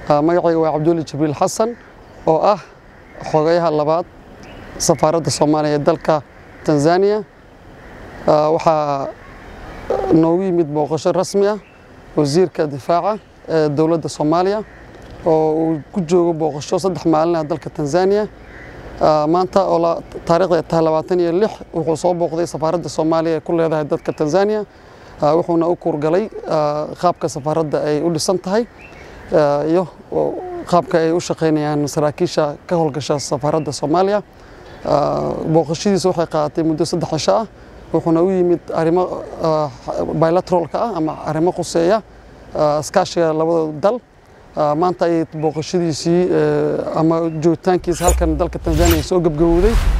magacayga waa Cabdulle Jibriil Xasan oo ah xogayaha labaad safaaradda Soomaaliya ee dalka Tanzania. waxaa noogu yimid booqasho rasmi ah wasiirka difaaca ee dowladda Soomaaliya oo uu ku joogo booqasho 3 maalin ah dalka Tanzania. maanta oo taariikhda 26 wuxuu soo booqday safaaradda Soomaaliya ee ku leedahay dalka Tanzania. wuxuuna u kurgalay qaabka safaaradda ay u dhisan tahay iyo qaabka ay u shaqeynayaan saraakiisha ka howlgasha safaaradda Soomaaliya. booqashadiisa waxay qaadatay muddo 3 cisho ah. wuxuuna u yimid arrimo bilateralka ah ama arrimo quseeya iskaashiga labada dal. maanta ay booqashadiisii ama joogitaankiisa halkan dalka Tanzania soo gabagabowday.